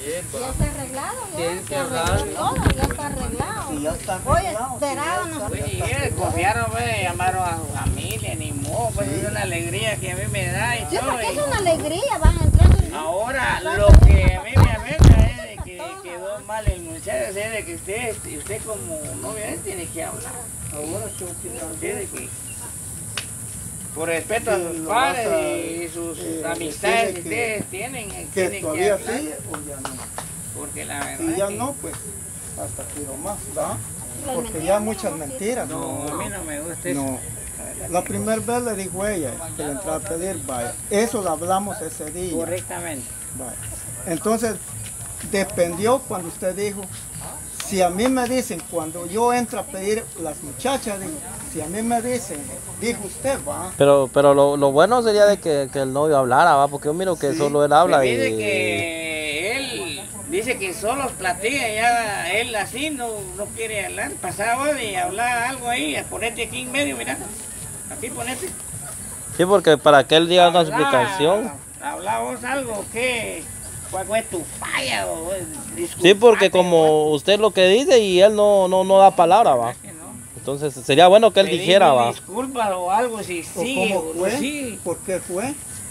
Ya está arreglado, Tienen que ya hablar. todo, ya está arreglado. Si ya está Oye, arreglado, esperábamos. Oye, confiaron, pues, llamaron a su familia, ni modo, pues es una alegría que a mí me da y Sí, todo. porque es y una alegría, van a entrar. ahora, lo que a mí me afecta es de que quedó mal el muchacho, es de que usted como novia tiene que hablar. Ahora, ¿qué opinas? Usted de que, por respeto a sus lo padres vas a, y sus amistades que decirle ustedes tienen, que tienen que todavía hablar. sí o ya no. Porque la verdad Si ya es que no, pues hasta tiro más, ¿verdad? Las Porque mentiras ya no, muchas no, mentiras. no, a mí no me gusta eso. No. La primera vez le dijo ella que le entraba a pedir, vaya. Eso lo hablamos ese día. Correctamente. Vaya. Entonces, dependió cuando usted dijo, si a mí me dicen, cuando yo entro a pedir, las muchachas, digo, si a mí me dicen, dijo usted, va. Pero lo bueno sería de que el novio hablara, ¿va? Porque yo miro que Sí. solo él habla Pues y... dice que él dice que solo platica, ya él así no quiere hablar. Pasaba y hablar algo ahí, ponete aquí en medio, mira. Aquí ponete. Sí, porque para que él diga una Habla- explicación. Habla vos algo, ¿qué? ¿Cuál fue tu falla? O, Sí, porque disculpate, como usted lo que dice y él no da palabra, ¿va? que no. Entonces sería bueno que él Pedí dijera, mil ¿va? disculpas o algo si ¿O sigue cómo o no fue? sigue. ¿Por qué fue?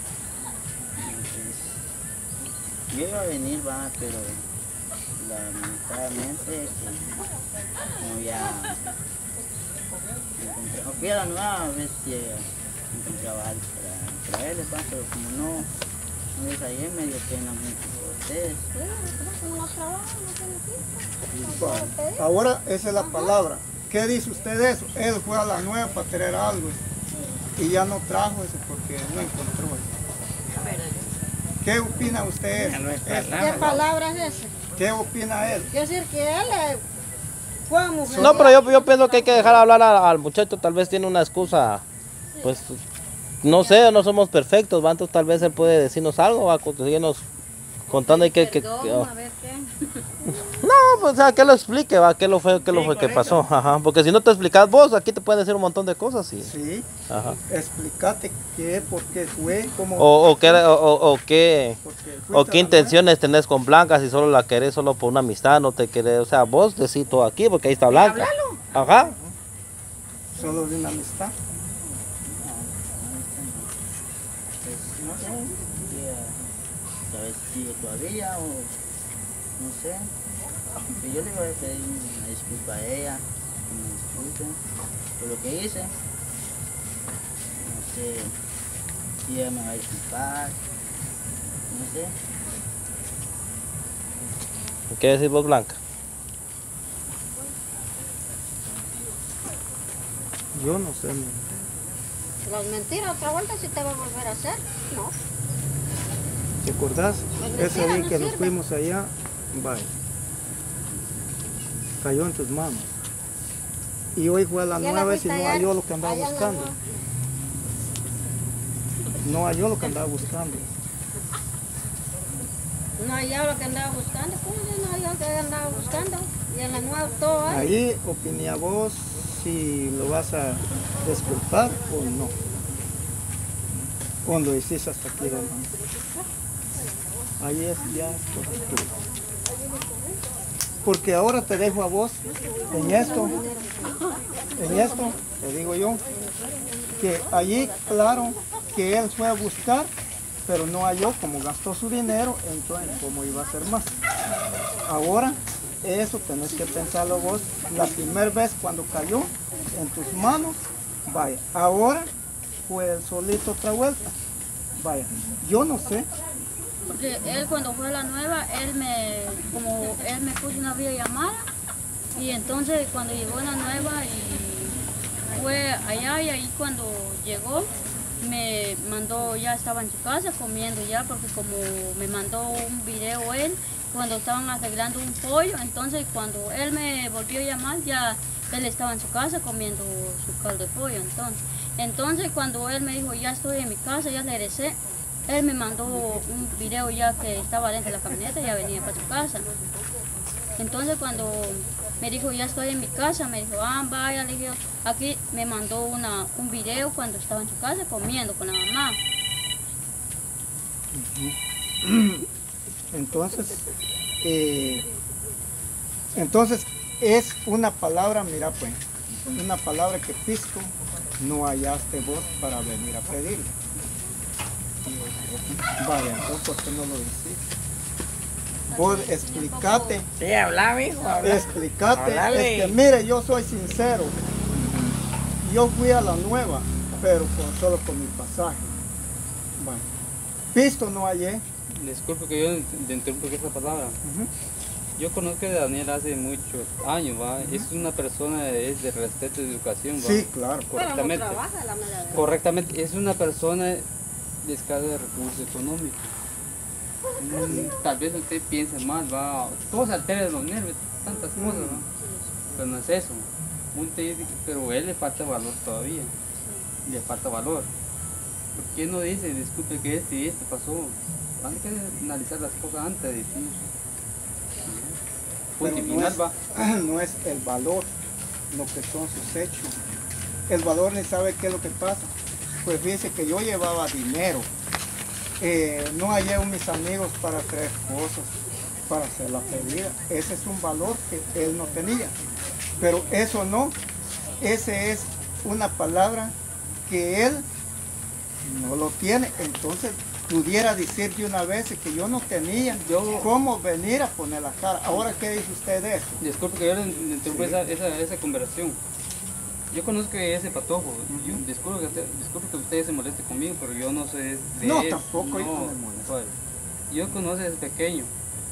Yo iba a venir, va, pero lamentablemente, como ya fui a la nueva vez que encontraba algo para traerles, va, pero como no les hallé, me dio pena mucho por ustedes. No trabaja, no tiene tiempo. Vaya. Ahora esa es la palabra. ¿Qué dice usted de eso? Él fue a la nueva para traer algo y ya no trajo eso porque no encontró eso. ¿Qué opina usted Ya no es eso? palabra. ¿Qué palabra es esa? ¿Qué opina él? Quiere decir que él fue a mujer. No, pero yo pienso que hay que dejar hablar al muchacho, tal vez tiene una excusa, pues, no sé, no somos perfectos, ¿va? Entonces tal vez él puede decirnos algo, va, seguirnos contando y Perdón, a ver qué. No, pues, o sea, que lo explique, va, qué lo fue que correcto. pasó, ajá, porque si no te explicas vos, aquí te pueden decir un montón de cosas, y, Sí, ajá, explícate qué, por qué fue, cómo... o qué, porque o fuiste qué a la intenciones tenés con Blanca, si solo la querés solo por una amistad, no te querés, o sea, vos decís todo aquí, porque ahí está Blanca, ajá, nueva, solo de una amistad. Pues no sé, quería saber si sigue todavía o no sé. Pero yo le voy a pedir una disculpa a ella, que me disculpe por lo que hice. No sé si ella me va a disculpar, no sé. ¿qué decís vos, Blanca? Yo no sé. Las mentiras otra vuelta si te va a volver a hacer. No. ¿Te acordás? Pues Ese mentira, día no que nos sirve. fuimos allá, vaya, cayó en tus manos. Y hoy fue a la Ya la nueva vez y fuiste no a hallar halló lo que andaba allá en la buscando. nueva. No halló lo que andaba buscando. No hallaba lo que andaba buscando. ¿Cómo ya no hallaba lo que andaba buscando? Y en la nueva todo hay. Ahí opina vos si lo vas a disculpar o no. O lo hiciste hasta aquí, hermano. Ahí es ya por tú. Porque ahora te dejo a vos en esto, te digo yo, que allí claro que él fue a buscar, pero no halló, como gastó su dinero, entonces cómo iba a ser más. Ahora eso tenés que pensarlo vos, la primera vez cuando cayó en tus manos, vaya, ahora fue el solito otra vuelta, vaya, yo no sé. Porque él cuando fue a la nueva, él me puso una videollamada y entonces cuando llegó a la nueva y fue allá y ahí cuando llegó me mandó, ya estaba en su casa comiendo ya porque como me mandó un video él cuando estaban arreglando un pollo, entonces cuando él me volvió a llamar ya él estaba en su casa comiendo su caldo de pollo entonces cuando él me dijo ya estoy en mi casa, ya regresé. Él me mandó un video ya que estaba dentro de la camioneta y ya venía para su casa. Entonces cuando me dijo ya estoy en mi casa, me dijo, vaya, le dije, aquí me mandó un video cuando estaba en su casa comiendo con la mamá. Entonces, Entonces es una palabra, mira pues, una palabra que Pisco no hallaste vos para venir a pedirle. Vale, entonces ¿por qué no lo decís? Vos explicate, Sí, habla, hijo, habla. explicate, Hablale. es que mire, yo soy sincero, yo fui a la nueva, pero solo con mi pasaje. Bueno, Pisto no hallé. Disculpe que yo le interrumpa esa palabra. Ujú. Yo conozco a Daniel hace muchos años, ¿va? Es una persona es de respeto y educación, ¿va? Sí, claro. Correctamente. Pero no trabaja la mera verdad. Correctamente, es una persona de escasos recursos económicos. Tal vez usted piense mal, va, todo se altera de los nervios, tantas cosas, ¿va? Pero no es eso. Pero a él le falta valor todavía, le falta valor. ¿Por qué no dice, disculpe que este y este pasó? Hay que analizar las cosas antes de decir. Punto y Pero final, va. no es el valor, lo que son sus hechos. El valor ni sabe qué es lo que pasa. Pues fíjese que yo llevaba dinero. No hallé a mis amigos para traer cosas, para hacer la pedida. Ese es un valor que él no tenía. Pero eso no, ese es una palabra que él no lo tiene. Entonces pudiera decir de una vez que yo no tenía cómo venir a poner la cara. Ahora, ¿qué dice usted de eso? Disculpe que yo le interrumpa esa conversación. Yo conozco a ese patojo. Disculpe que usted se moleste conmigo, pero yo no sé de No, él. tampoco yo me molesto. Pues, yo conozco a ese pequeño.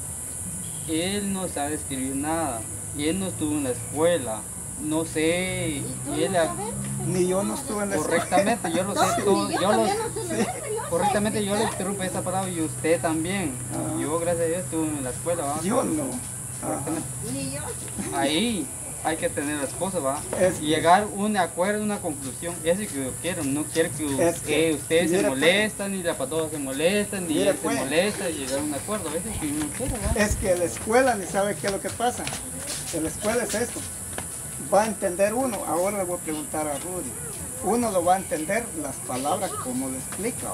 Él no sabe escribir nada. Y él no estuvo en la escuela. No sé. Y él, Ni yo no estuve en la correctamente, yo lo sé todo. Correctamente, yo le interrumpo esa palabra y usted también. Yo, gracias a Dios, estuve en la escuela. ¿va? Yo no. Correctamente. Ahí hay que tener las cosas, ¿va? Es que- Llegar a un acuerdo, una conclusión. Eso es que yo quiero. No quiero que, Es que, ustedes se mire, molestan, ni la patoja se molestan, ni Mire, él se pues. molesta, y llegar a un acuerdo. Eso es que yo no quiero, ¿va? Es que la escuela ni sabe qué es lo que pasa. En la escuela es esto. Va a entender uno. Ahora le voy a preguntar a Rudy. Uno lo va a entender las palabras como lo explica.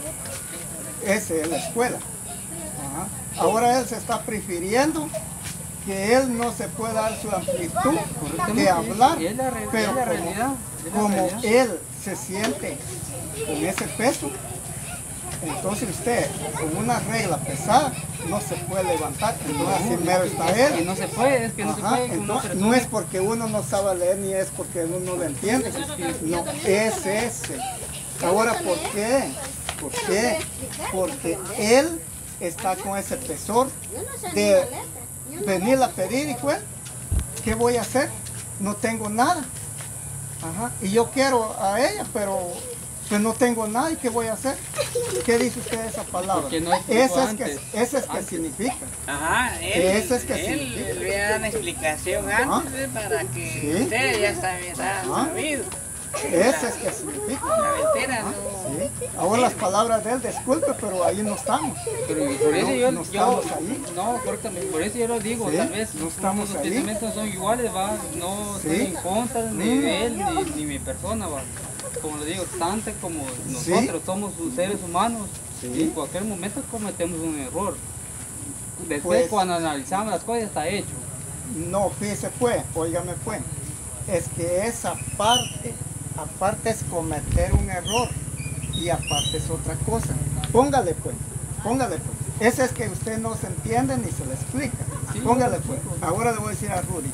¿va? Esa es la escuela. Ajá. Ahora él se está prefiriendo que él no se puede dar su amplitud de hablar, Y es la pero es la como, realidad. Es la como realidad. él se siente con ese peso, entonces usted con una regla pesada no se puede levantar, entonces así mero está Y él. no se puede, es que no se Ajá, puede. Con una entonces, persona. no es porque uno no sabe leer ni es porque uno no lo entiende, no, es ese. Ahora, ¿por qué? ¿Por qué? Porque él está con ese pesor de venir a pedir y pues, ¿qué voy a hacer? No tengo nada. Ajá. Y yo quiero a ella, pero pues no tengo nada y ¿qué voy a hacer? ¿Qué dice usted de esa palabra? Porque no explicó Esa es antes. que, esa es que significa. Ajá, Eso es que sí. él le da una explicación Ajá. antes para que Sí. usted ya está Ajá. sabido. Esa es que significa. La mentira no. Sí. Ahora las palabras de él, disculpe, pero ahí no estamos. Pero por eso yo, no estamos ahí. no, correctamente, por eso yo lo digo, Sí, tal vez no estamos los ahí. pensamientos son iguales, va, no Sí. estoy en contra ni de él ni mi persona, va. Como le digo, tanto como nosotros somos seres humanos, Sí. en cualquier momento cometemos un error. Después Pues- cuando analizamos las cosas está hecho. No, fíjese pues, óigame pues, es que esa parte, aparte es cometer un error y aparte es otra cosa. Póngale pues, póngale pues. Ese es que usted no se entiende ni se le explica. Sí, Póngale yo lo pues. explico. Ahora le voy a decir a Rudy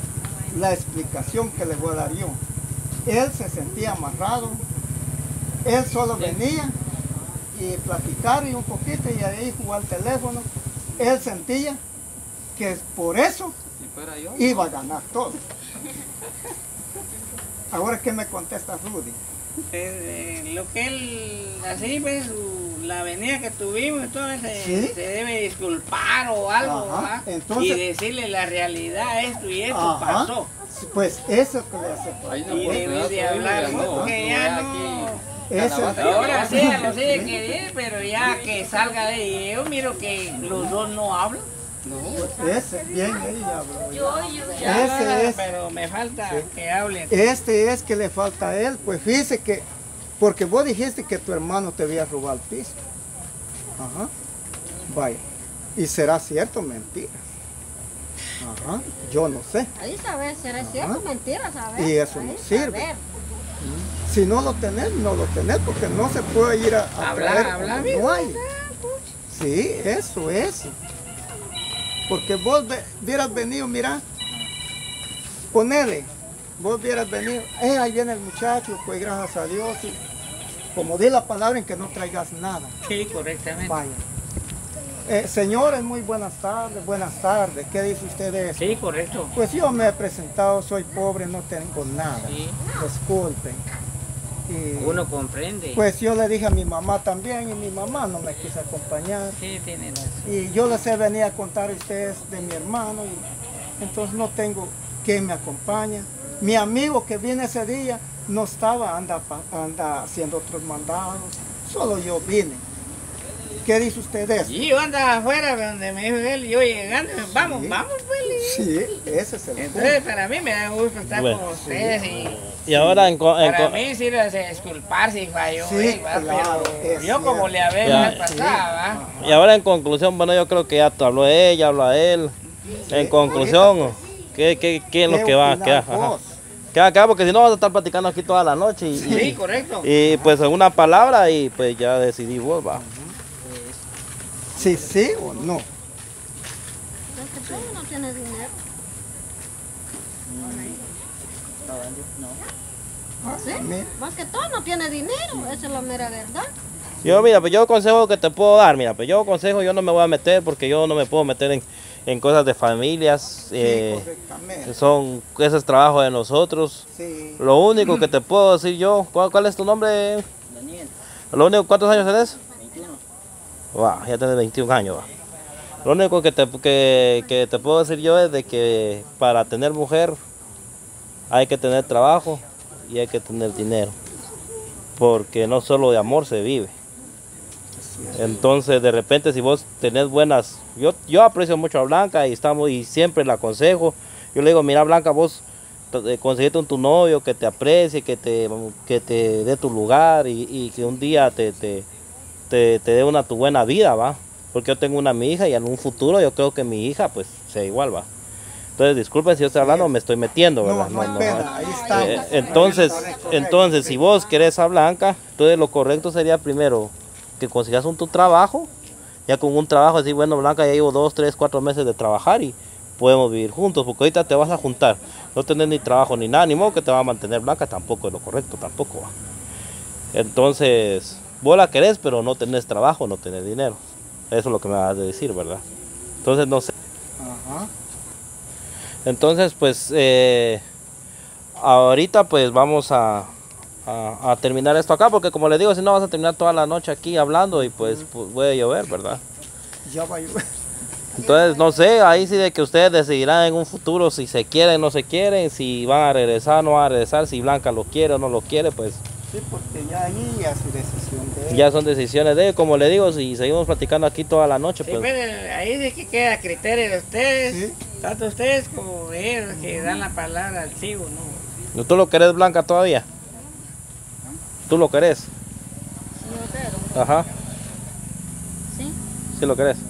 la explicación que le voy a dar yo. Él se sentía amarrado, él solo venía y platicar y un poquito y ahí jugar al teléfono. Él sentía que por eso Si fuera yo, iba a ganar todo. Ahora, ¿qué me contesta Rudy? Lo que él, así pues, la avenida que tuvimos, entonces ¿Sí? se debe disculpar o algo, Ajá, ¿va? entonces- Y decirle la realidad, esto y esto Ajá. pasó. Pues eso que le hace hay una Y oportunidad debe de todavía, hablar, no, porque no, ya aquí, no. Ese- calabaza, Ahora sí, calabaza. no sé de qué es, pero ya que salga de ahí, yo miro que los dos no hablan. Ese, bien, ella habló. Ya Ese hablan, es. pero me falta que hablen. Este es que le falta a él. Pues fíjese que, porque vos dijiste que tu hermano te había robado el piso. Ajá. Vaya. ¿Y será cierto o mentira? Ajá, yo no sé. Ahí sabes, será cierto, mentira, ¿sabes? Y eso no Ahí sirve. saber. Si no lo tenés, no lo tenés, porque no se puede ir a traer Habla como bien. no hay. Sí, eso. Porque vos hubieras venido, mira, ponele, vos hubieras venido, ahí viene el muchacho, pues gracias a Dios, y como di la palabra en que no traigas nada. Sí, correctamente. Vaya. Señores, muy buenas tardes, ¿qué dice usted de eso? Sí, correcto. Pues yo me he presentado, soy pobre, no tengo nada, Sí. disculpen. Y, Uno comprende. pues yo le dije a mi mamá también y mi mamá no me quiso acompañar. Sí, tiene razón. Y yo les he venido a contar a ustedes de mi hermano y entonces no tengo quien me acompañe. Mi amigo que viene ese día no estaba, anda haciendo otros mandados, solo yo vine. ¿Qué dice usted de eso? Y yo andaba afuera donde me dijo él, yo llegando, vamos, Sí. vamos, pues. Sí, ese es el punto. Entonces, para mí me da gusto estar Bueno, con ustedes Y ahora para mí sirve de disculpar si falló Sí, él, ¿va? claro, Pero es yo como le hablé Ya. la vez pasada, ¿va? Y ahora en conclusión, bueno, yo creo que ya te habló ella, habló a él. En conclusión, ¿qué es lo ¿Qué que va a opinas quedar? vos? Queda acá porque si no vamos a estar platicando aquí toda la noche. Sí, correcto. Y pues en una palabra y pues ya decidí vos, va. Sí, sí o no. Es que tú no tienes dinero. ¿Sí? Mi- Más que todo no tiene dinero, esa es la mera verdad. Yo, mira, pues yo consejo que te puedo dar, mira, pues yo consejo, yo no me voy a meter porque yo no me puedo meter en cosas de familias. Sí, correctamente. Ese es trabajo de nosotros. Sí. Lo único que te puedo decir yo, ¿cuál es tu nombre? Daniel, Lo único, ¿cuántos años tenés? 21. Wow, ya tenés 21 años. Va. Lo único que te puedo decir yo es de que para tener mujer hay que tener trabajo y hay que tener dinero. Porque no solo de amor se vive. Entonces de repente si vos tenés buenas, yo aprecio mucho a Blanca y siempre la aconsejo. Yo le digo, mira Blanca, vos conseguiste tu novio que te aprecie, que te dé tu lugar y que un día te dé tu buena vida, va. Porque yo tengo mi hija y en un futuro yo creo que mi hija pues sea igual, va. Entonces disculpen si yo estoy hablando, me estoy metiendo, ¿verdad? No hay pena, ahí está. Entonces si vos querés a Blanca, entonces lo correcto sería primero que consigas tu trabajo, ya con un trabajo así, bueno Blanca, ya llevo 2, 3, 4 meses de trabajar y podemos vivir juntos, porque ahorita te vas a juntar, no tenés ni trabajo ni nada, ni modo que te va a mantener Blanca, tampoco es lo correcto, tampoco va. Entonces, vos la querés, pero no tenés trabajo, no tenés dinero, eso es lo que me vas a decir, ¿verdad? Entonces no sé. Ajá. Entonces, pues, ahorita pues vamos a terminar esto acá, porque como les digo, si no vas a terminar toda la noche aquí hablando y pues puede llover, ¿verdad? Ya va a llover. Entonces, no sé, ahí sí de que ustedes decidirán en un futuro si se quieren o no se quieren, si van a regresar o no van a regresar, si Blanca lo quiere o no lo quiere, pues Sí, porque ya ahí ya es su decisión de él. ya son decisiones de ellos. Como les digo, si seguimos platicando aquí toda la noche, Sí, pues pues, ahí sí que queda a criterio de ustedes, Sí. tanto ustedes como ellos que dan la palabra al sí o no. ¿tú lo querés Blanca todavía? ¿Tú lo querés? Yo creo, Ajá, sí, sí lo querés.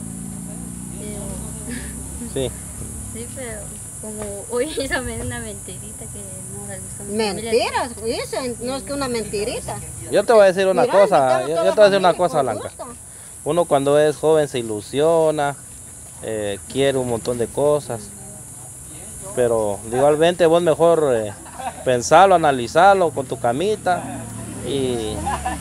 pero, Sí. sí, pero como hoy hizo una mentirita que no le gustó a mi familia. Mentiras, dicen, no es que una mentirita. Yo te voy a decir una Mira, cosa, invitamos yo toda te la voy a decir una familia, cosa con Blanca. gusto. Uno cuando es joven se ilusiona, quiere un montón de cosas, pero igualmente vos mejor pensarlo, analizarlo con tu camita y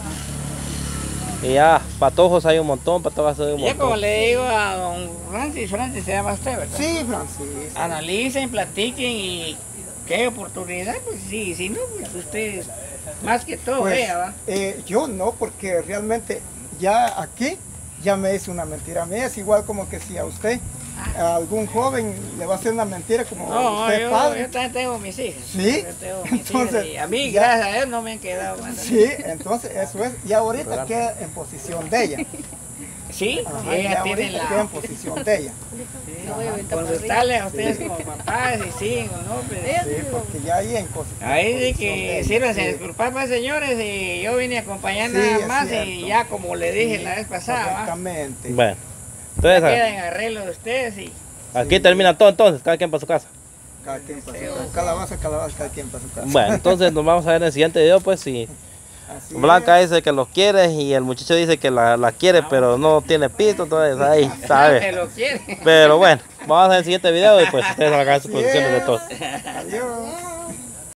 ya, patojos hay un montón, patojos hay un Yo como montón. le digo a don Francis se llama usted, ¿verdad? Sí, Francis. Analicen, platiquen y qué oportunidad, pues sí, si no, pues usted más que todo Pues, vea, ¿va? yo no, porque realmente ya aquí ya me hizo una mentira. A mí es igual como que si a usted, a algún joven le va a hacer una mentira como No, usted yo padre. también tengo mis hijas. ¿Sí? Yo tengo mis Entonces, hijas y a mí, ya- gracias a Dios, no me han quedado mal. Sí, entonces eso es. Y ahorita queda en posición de ella. Sí, Ajá, ella ya tiene ahorita queda en la... posición de ella. Consultarle a ustedes como papás si siguen o no, pues... Sí, porque ya ahí en posición. Ahí sí posición de que ella. sírvanse a Sí. disculpar, pues señores, y yo vine a acompañar Sí, nada es más y cierto. ya como le dije la vez pasada, ¿va? Exactamente. Bueno, Entonces, queda en arreglo de ustedes y aquí termina todo entonces, cada quien para su casa. Cada quien para su casa. Calabaza, calabaza, cada quien para su casa. Bueno, entonces nos vamos a ver en el siguiente video, pues, si Así Blanca es. dice que los quiere y el muchacho dice que la quiere, pero no tiene pito, entonces ahí, te sabe. lo quiere. Pero bueno, vamos a ver el siguiente video y pues ustedes hagan sus producciones de todo. Adiós.